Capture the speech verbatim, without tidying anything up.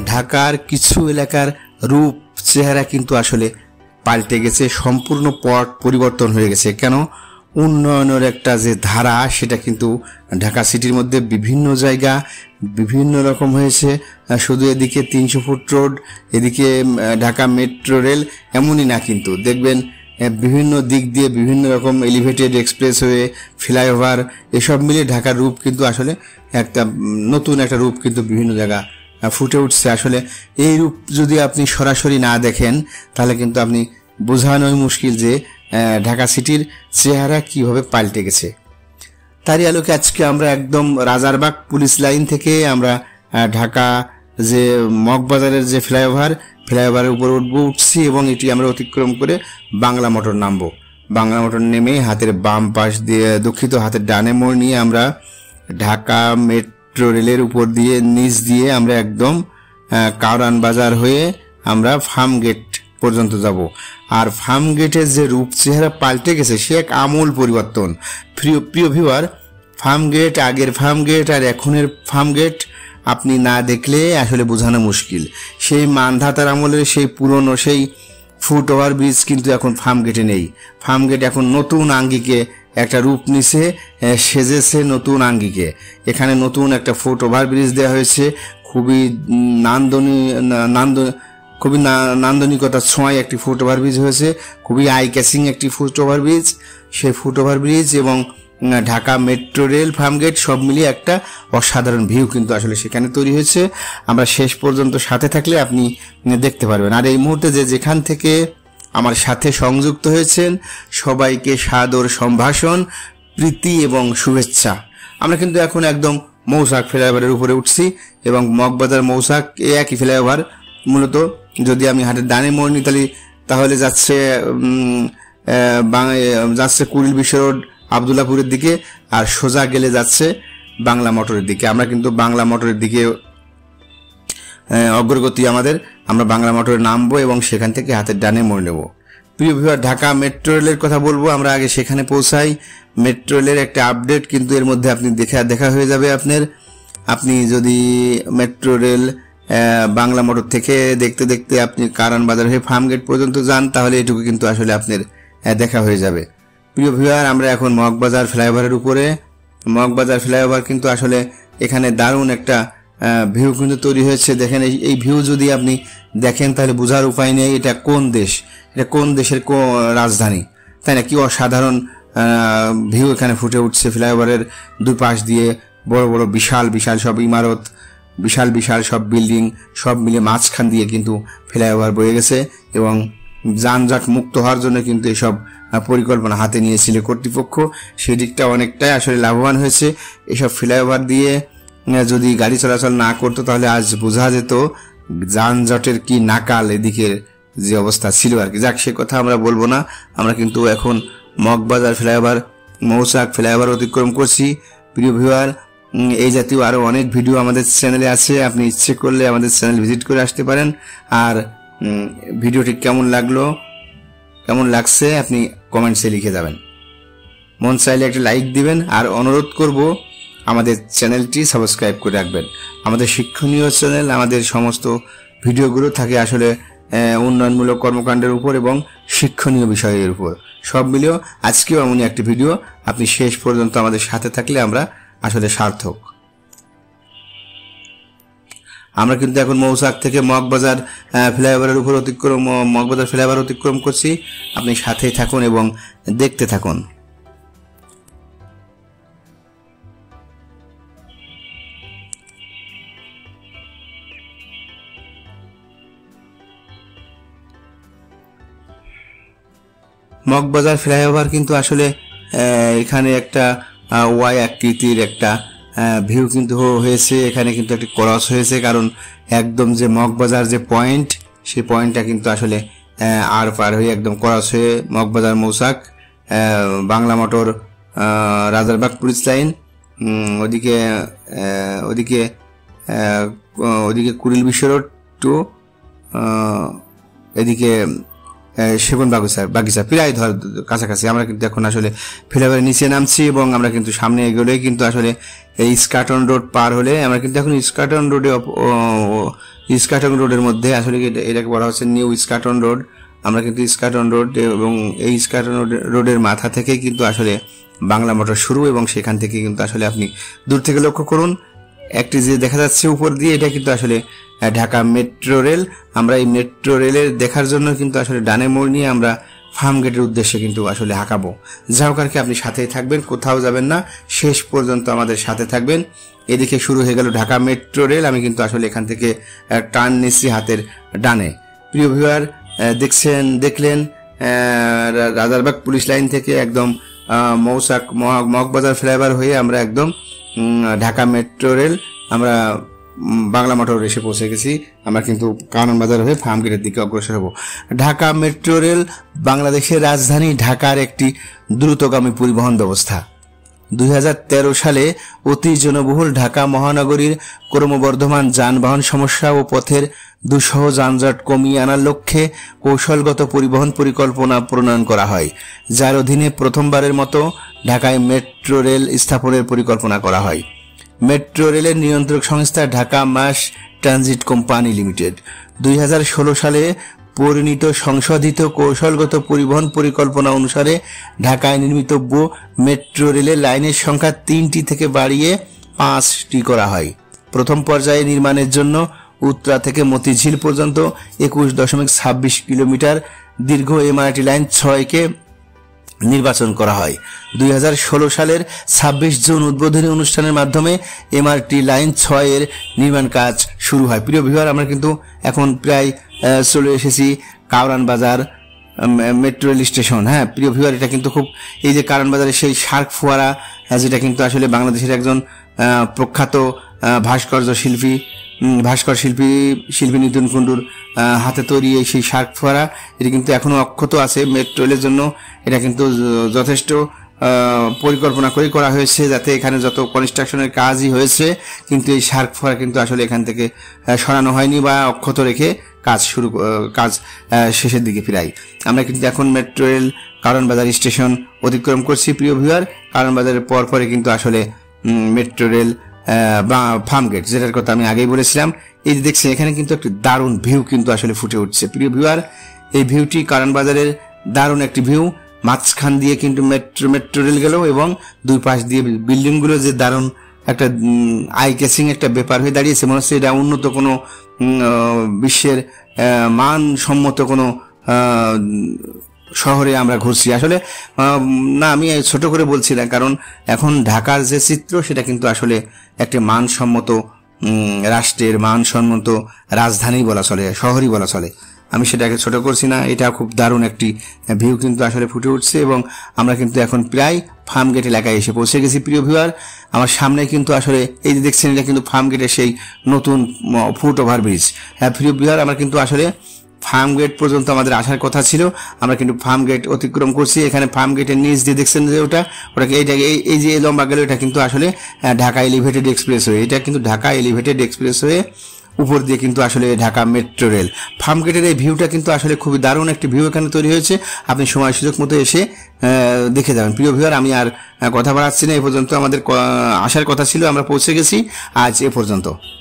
ঢাকার কিছু এলাকার রূপ চেহারা কিন্তু আসলে পাল্টে গেছে, সম্পূর্ণ পট পরিবর্তন হয়ে গেছে। কেন? উন্নয়নের একটা যে ধারা সেটা কিন্তু ঢাকা সিটির মধ্যে বিভিন্ন জায়গা বিভিন্ন রকম হয়েছে। শুধু এদিকে তিনশো ফুট রোড, এদিকে ঢাকা মেট্রো রেল, এমনই না, কিন্তু দেখবেন বিভিন্ন দিক দিয়ে বিভিন্ন রকম এলিভেটেড এক্সপ্রেসওয়ে, ফ্লাইওভার, এসব মিলিয়ে ঢাকার রূপ কিন্তু আসলে একটা নতুন একটা রূপ কিন্তু বিভিন্ন জায়গা ফুটে উঠছে। আসলে এই রূপ যদি আপনি সরাসরি না দেখেন তাহলে কিন্তু আপনি বোঝানোই মুশকিল যে ঢাকা সিটির চেহারা কিভাবে পাল্টে গেছে। তারই আলোকে আজকে আমরা একদম রাজারবাগ পুলিশ লাইন থেকে আমরা ঢাকা যে মগবাজারের যে ফ্লাইওভার ফ্লাইওভারের উপর উঠবো উঠছি এবং এটি আমরা অতিক্রম করে বাংলা মোটর নামবো। বাংলা মোটর নেমে হাতের বাম পাশ দিয়ে দুঃখিত হাতের ডানে মোড় নিয়ে আমরা ঢাকা মেট্রো রেলের উপর দিয়ে নিচ দিয়ে আমরা একদম কাওরান বাজার হয়ে আমরা ফার্মগেট পর্যন্ত যাব। আর ফার্মগেটের যে রূপ চেহারা পাল্টে গেছে সে এক আমূল পরিবর্তন। প্রিয় প্রিয় ভিউয়ার, ফার্মগেট, আগের ফার্মগেট আর এখনের ফার্মগেট আপনি না দেখলে আসলে বোঝানো মুশকিল। সেই মানধাতার আমলের সেই পুরনো সেই ফুট ওভার ব্রিজ কিন্তু এখন ফার্মগেটে নেই। ফার্মগেট এখন নতুন আঙ্গিকে একটা রূপ নিছে, সেজেছে নতুন আঙ্গিকে। এখানে নতুন একটা ফুট ওভার ব্রিজ দেওয়া হয়েছে, খুবই নান্দনী নান্দ খুবই নান্দনিকতার ছোঁয়ায় একটি ফুট ওভার ব্রিজ হয়েছে, খুবই আই ক্যাচিং একটি ফুট ওভার ব্রিজ। সেই ফুট ওভার ব্রিজ এবং ঢাকা মেট্রো রেল ফার্মগেট সব মিলিয়ে একটা অসাধারণ ভিউ কিন্তু আসলে সেখানে তৈরি হয়েছে। আমরা শেষ পর্যন্ত সাথে থাকলে আপনি দেখতে পারবেন। আর এই মুহূর্তে যে যেখান থেকে আমার সাথে সংযুক্ত হয়েছেন সবাইকে সাদর সম্ভাষণ, প্রীতি এবং শুভেচ্ছা। আমরা কিন্তু এখন একদম মৌচাক ফ্লাইওভারের উপরে উঠছি এবং মগবাজার মৌচাক এই একই ফ্লাইওভার। মূলত যদি আমি হাটের ডানে মোড় নিই তাহলে তাহলে যাচ্ছে যাচ্ছে কুড়িল বিশ্ব রোড আবদুল্লাপুরের দিকে, আর সোজা গেলে যাচ্ছে বাংলা মোটরের দিকে। আমরা কিন্তু বাংলা মোটরের দিকে অগ্রগতি আমাদের। আমরা বাংলা মোটরে নামবো এবং সেখান থেকে হাতের ডানে মোড় নেব। প্রিয় ভিউয়ার, ঢাকা মেট্রো রেলের কথা বলবো, আমরা আগে সেখানে পৌঁছাই। মেট্রো রেলের একটা আপডেট কিন্তু এর মধ্যে আপনি দেখা দেখা হয়ে যাবে আপনার। আপনি যদি মেট্রো রেল বাংলা মোটর থেকে দেখতে দেখতে আপনি কারণ বাজার হয়ে ফার্মগেট পর্যন্ত যান তাহলে এটুকু কিন্তু আসলে আপনার দেখা হয়ে যাবে। প্রিয় ভিউয়ার, আমরা এখন মগবাজার ফ্লাইওভারের উপরে। মগবাজার ফ্লাইওভার কিন্তু আসলে এখানে দারুণ একটা ভিউ কিন্তু তৈরি হয়েছে। দেখেন, এই ভিউ যদি আপনি দেখেন তাহলে বোঝার উপায় নেই এটা কোন দেশ, এটা কোন দেশের কোন রাজধানী, তাই না? কি অসাধারণ ভিউ এখানে ফুটে উঠছে। ফ্লাইওভারের দুই পাশ দিয়ে বড় বড় বিশাল বিশাল সব ইমারত, বিশাল বিশাল সব বিল্ডিং, সব মিলে মাঝখান দিয়ে কিন্তু ফ্লাইওভার বয়ে গেছে এবং যানজট মুক্ত হওয়ার জন্য কিন্তু এসব পরিকল্পনা হাতে নিয়েছিল কর্তৃপক্ষ। সেই দিকটা অনেকটাই আসলে লাভবান হয়েছে। এসব ফ্লাইওভার দিয়ে যদি গাড়ি চলাচল না করতো তাহলে আজ বোঝা যেত যানজটের কি নাকাল এদিকের যে অবস্থা ছিল আর কি। যাক, সে কথা আমরা বলবো না। আমরা কিন্তু এখন মগবাজার ফ্লাইওভার, মৌচাক ফ্লাইওভার অতিক্রম করছি। প্রিয় ভিউয়ার, এই জাতীয় আরো অনেক ভিডিও আমাদের চ্যানেলে আছে, আপনি ইচ্ছে করলে আমাদের চ্যানেল ভিজিট করে আসতে পারেন। আর ভিডিওটি কেমন লাগলো, কেমন লাগছে আপনি কমেন্টসে লিখে যাবেন। মন চাইলে একটা লাইক দিবেন আর অনুরোধ করব আমাদের চ্যানেলটি সাবস্ক্রাইব করে রাখবেন। আমাদের শিক্ষণীয় চ্যানেল, আমাদের সমস্ত ভিডিওগুলো থাকে আসলে উন্নয়নমূলক কর্মকাণ্ডের উপর এবং শিক্ষণীয় বিষয়ের উপর সব মিলিয়েও আজকেও এমনই একটি ভিডিও। আপনি শেষ পর্যন্ত আমাদের সাথে থাকলে আমরা আসলে সার্থক। আমরা কিন্তু এখন মৌচাক থেকে মগবাজার ফ্লাইওভারের উপর অতিক্রম মগবাজার ফ্লাইওভার অতিক্রম করছি। আপনি সাথেই থাকুন এবং দেখতে থাকুন। মগবাজার ফ্লাইওভার কিন্তু আসলে এখানে একটা ওয়াই আকৃতির একটা ভিউ কিন্তু হয়েছে। এখানে কিন্তু একটি ক্রস হয়েছে, কারণ একদম যে মগবাজার যে পয়েন্ট সেই পয়েন্টটা কিন্তু আসলে আর পার হয়ে একদম ক্রস হয়ে Moghbazar Mouchak, Bangla motor, Rajarbagh police line, ওদিকে ওদিকে ওদিকে কুড়িল বিশ্ব রোড টু এদিকে সেগুন বাগিচা বাগিচা প্রায় ধর কাছাকাছি। আমরা কিন্তু এখন আসলে ফ্লাইওভারের নিচে নামছি এবং আমরা কিন্তু সামনে এগোলে কিন্তু আসলে এই এসকাটন রোড পার হলে আমরা কিন্তু এখন এসকাটন রোডে এসকাটন রোডের মধ্যে আসলে এটাকে বলা হচ্ছে নিউ এসকাটন রোড। আমরা কিন্তু এসকাটন রোড এবং এই এসকাটন রোডের মাথা থেকে কিন্তু আসলে বাংলা মোটর শুরু এবং সেখান থেকে কিন্তু আসলে আপনি দূর থেকে লক্ষ্য করুন একটি যে দেখা যাচ্ছে উপর দিয়ে, এটা কিন্তু আসলে ঢাকা মেট্রো রেল। আমরা এই মেট্রো রেলের দেখার জন্য কিন্তু আসলে ডানে মোড় নিয়ে আমরা ফার্মগেটের উদ্দেশ্যে কিন্তু আসলে হাঁকাবো। যা হোক আর কি, আপনি সাথেই থাকবেন, কোথাও যাবেন না, শেষ পর্যন্ত আমাদের সাথে থাকবেন। এদিকে শুরু হয়ে গেল ঢাকা মেট্রো রেল। আমি কিন্তু আসলে এখান থেকে টার্ন নিচ্ছি হাতের ডানে। প্রিয় ভিউয়ার, দেখছেন দেখলেন রাজারবাগ পুলিশ লাইন থেকে একদম মৌচাক মগবাজার ফ্লাইওভার হয়ে আমরা একদম ঢাকা মেট্রো রেল আমরা বাংলা মোটর এসে পৌঁছে গেছি। আমরা কিন্তু কারণ বাজার হয়ে ফার্মগেটের দিকে অগ্রসর হব। ঢাকা মেট্রো রেল বাংলাদেশের রাজধানী ঢাকার একটি দ্রুতগামী পরিবহন ব্যবস্থা। দুই হাজার তেরো সালে অতি জনবহুল ঢাকা মহানগরীর ক্রমবর্ধমান যানবাহন সমস্যা ও পথের দুঃসহ যানজট কমিয়ে আনার লক্ষ্যে কৌশলগত পরিবহন পরিকল্পনা প্রণয়ন করা হয়, যার অধীনে প্রথমবারের মতো ঢাকায় মেট্রো রেল স্থাপনের পরিকল্পনা করা হয়। মেট্রো রেলের নিয়ন্ত্রক সংস্থা Dhaka mass transit company limited দুই হাজার ষোলো সালে পরিণত সংশোধিত কৌশলগত পরিবহন পরিকল্পনা অনুসারে ঢাকায় নির্মিতব্য মেট্রো রেলের লাইনের সংখ্যা তিনটি থেকে বাড়িয়ে পাঁচটি করা হয়। প্রথম পর্যায়ে নির্মাণের জন্য উত্তরা থেকে মতিঝিল পর্যন্ত একুশ দশমিক ছাব্বিশ কিলোমিটার দীর্ঘ এমআরটি লাইন ছয়কে নির্বাচন করা হয়। দুই হাজার ষোলো সালের ছাব্বিশ জুন উদ্বোধনী অনুষ্ঠানের মাধ্যমে এমআরটি লাইন ছয় এর নির্মাণ কাজ শুরু হয়। প্রিয় ভিউয়ার, আমরা কিন্তু এখন প্রায় চলে এসেছি কাওরান বাজার মেট্রো রেল স্টেশন। হ্যাঁ প্রিয় ভিউয়ার, এটা কিন্তু খুব এই যে কারণ বাজারের সেই শার্ক ফোয়ারা, যেটা কিন্তু আসলে বাংলাদেশের একজন প্রখ্যাত ভাস্কর্য শিল্পী ভাস্কর শিল্পী শিল্পী নিতুন কুণ্ডুর হাতে তৈরি এই সেই শার্ক ফোয়ারা, এটি কিন্তু এখনো অক্ষত আছে। মেট্রো রেলের জন্য এটা কিন্তু যথেষ্ট পরিকল্পনা করে করা হয়েছে, যাতে এখানে যত কনস্ট্রাকশনের কাজই হয়েছে কিন্তু এই শার্ক ফোয়ারা কিন্তু আসলে এখান থেকে সরানো হয়নি বা অক্ষত রেখে কাজ শুরু কাজ শেষের দিকে ফিরাই। আমরা কিন্তু এখন মেট্রো রেল কারণ বাজার স্টেশন অতিক্রম করছি। প্রিয় ভিউয়ার, কারণ বাজারের পর পরে কিন্তু আসলে মেট্রো রেল ফার্মগেট, যেটার কথা আমি আগেই বলেছিলাম। এই যে দেখছি এখানে কিন্তু একটি দারুণ ভিউ কিন্তু আসলে ফুটে উঠছে। প্রিয় ভিউয়ার, এই ভিউটি কারণ বাজারের দারুণ একটি ভিউ। মাঝখান দিয়ে কিন্তু মেট্রো মেট্রো রেল গেল এবং দুই পাশ দিয়ে বিল্ডিং গুলো যে দারুণ একটা আই ক্যাচিং একটা ব্যাপার হয়ে দাঁড়িয়েছে। মনে হচ্ছে এটা উন্নত কোনো বিশ্বের মানসম্মত কোনো শহরে আমরা ঘুরছি। আসলে না, আমি ছোট করে বলছি না, কারণ এখন ঢাকার যে চিত্র সেটা কিন্তু আসলে একটা মানসম্মত রাষ্ট্রের মানসম্মত রাজধানী বলা চলে, শহরই বলা চলে। আমি সেটাকে ছোট করছি না, এটা খুব দারুণ একটি ভিউ কিন্তু আসলে ফুটে উঠছে এবং আমরা কিন্তু এখন প্রায় ফার্মগেট এলাকায় এসে পৌঁছে গেছি। প্রিয় ভিউয়ার, আমার সামনে কিন্তু আসলে এই যে দেখছেন এটা কিন্তু ফার্মগেটের সেই নতুন ফুট ওভার ব্রিজ। হ্যাঁ প্রিয় ভিউয়ার, আমরা কিন্তু আসলে ফার্মগেট পর্যন্ত আমাদের আসার কথা ছিল, আমরা কিন্তু ফার্মগেট অতিক্রম করছি। এখানে ফার্মগেটের নিচ দিয়ে দেখছেন যে ওটা ওটাকে এইটাকে এই যে লম্বা গেল, এটা কিন্তু আসলে ঢাকা এলিভেটেড এক্সপ্রেসওয়ে। এটা কিন্তু ঢাকা এলিভেটেড এক্সপ্রেসওয়ে উপর দিয়ে কিন্তু আসলে ঢাকা মেট্রো রেল। ফার্মগেটের এই ভিউটা কিন্তু আসলে খুবই দারুণ একটি ভিউ এখানে তৈরি হয়েছে। আপনি সময় সুযোগ মতো এসে দেখে যাবেন। প্রিয় ভিউয়ার, আমি আর কথা বাড়াচ্ছি না, এ পর্যন্ত আমাদের আসার কথা ছিল, আমরা পৌঁছে গেছি আজ এ পর্যন্ত।